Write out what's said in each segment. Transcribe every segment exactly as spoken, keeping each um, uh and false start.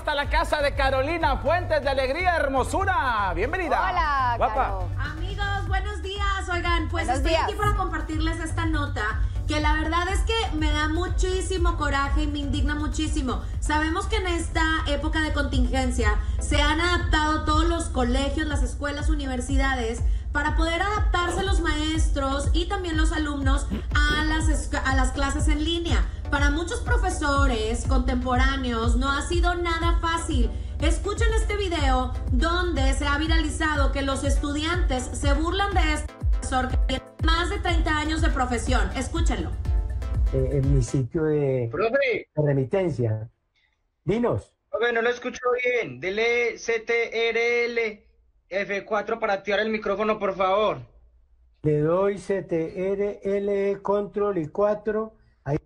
hasta la casa de Carolina Fuentes de Alegría Hermosura. Bienvenida. Hola, guapa. Caro. Amigos, buenos días. Oigan, pues Buenos estoy días. aquí para compartirles esta nota que la verdad es que me da muchísimo coraje y me indigna muchísimo. Sabemos que en esta época de contingencia se han adaptado todos los colegios, las escuelas, universidades para poder adaptarse los maestros y también los alumnos a las, a las clases en línea. Para muchos profesores contemporáneos no ha sido nada fácil. Escuchen este video donde se ha viralizado que los estudiantes se burlan de este profesor que tiene más de treinta años de profesión. Escúchenlo. Eh, en mi sitio de, Profe, de remitencia. Dinos. profe, no lo escucho bien. Dele C T R L F cuatro para activar el micrófono, por favor. Le doy C T R L control y cuatro. Ahí.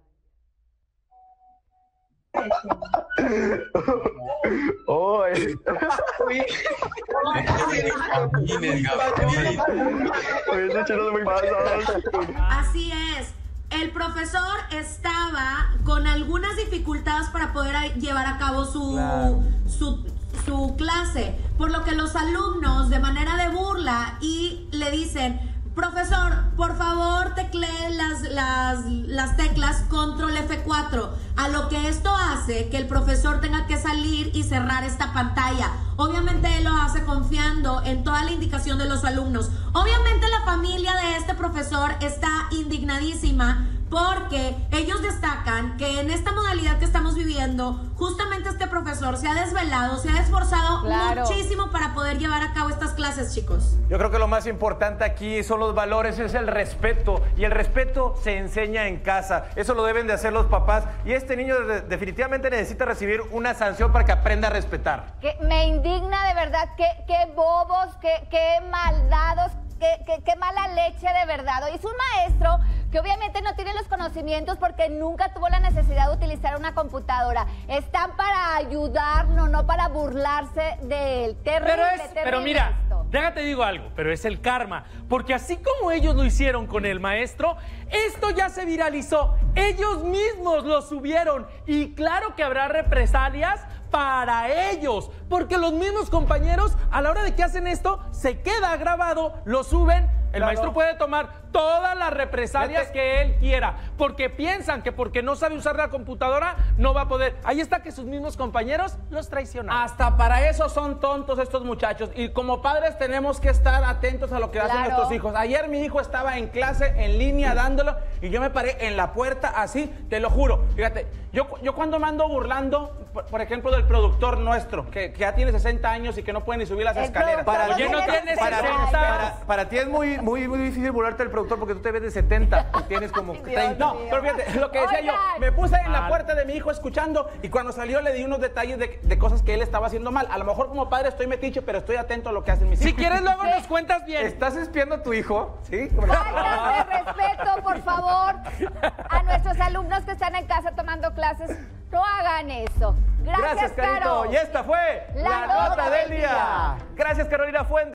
Oh, eh. Uy. Oye, ese chino es muy pasado. Así es. El profesor estaba con algunas dificultades para poder a- llevar a cabo su, Claro. su, su clase, por lo que los alumnos de manera de burla y le dicen: profesor, por favor teclee las, las, las teclas control F cuatro, a lo que esto hace que el profesor tenga que salir y cerrar esta pantalla. Obviamente él lo hace confiando en toda la indicación de los alumnos. Obviamente la familia de este profesor está indignadísima porque ellos destacan que en esta modalidad que estamos viviendo, justamente este profesor se ha desvelado, se ha esforzado Claro. muchísimo para poder llevar a cabo estas clases, chicos. Yo creo que lo más importante aquí son los valores, es el respeto. Y el respeto se enseña en casa. Eso lo deben de hacer los papás. Y este niño de- definitivamente necesita recibir una sanción para que aprenda a respetar. Que me indigna de verdad, qué, qué bobos, qué, qué maldados, qué, qué, qué mala leche de verdad. Es un maestro que obviamente no tiene los conocimientos porque nunca tuvo la necesidad de utilizar una computadora. Están para ayudarnos, no para burlarse de él. Terrible, Pero, es, terrible pero mira, esto. déjate digo algo, pero es el karma. Porque así como ellos lo hicieron con el maestro, esto ya se viralizó. Ellos mismos lo subieron. Y claro que habrá represalias para ellos. Porque los mismos compañeros, a la hora de que hacen esto, se queda grabado, lo suben. El Claro. maestro puede tomar todas las represalias Fíjate. que él quiera, porque piensan que porque no sabe usar la computadora no va a poder. Ahí está que sus mismos compañeros los traicionaron. Hasta para eso son tontos estos muchachos. Y como padres tenemos que estar atentos a lo que hacen Claro. nuestros hijos. Ayer mi hijo estaba en clase, en línea, dándolo, y yo me paré en la puerta así, te lo juro. Fíjate, yo, yo cuando me ando burlando, por, por ejemplo, del productor nuestro, que, que ya tiene sesenta años y que no puede ni subir las El escaleras. productor Oye, no tienes para, sesenta. para, para ti es muy, muy, muy difícil burlarte del productor porque tú te ves de setenta y tienes como Dios treinta. No, mío. pero fíjate, lo que decía Oigan. yo, me puse en la Mal. puerta de mi hijo escuchando y cuando salió le di unos detalles de, de cosas que él estaba haciendo mal. A lo mejor como padre estoy metiche, pero estoy atento a lo que hacen mis Si hijos. quieres luego nos cuentas bien. ¿Estás espiando a tu hijo? ¿Sí? Faltas de respeto, por favor, a nuestros alumnos que están en casa tomando clases. No hagan eso. Gracias, Gracias, Carito. Caro. Y esta fue La nota del día. Gracias, Carolina Fuentes.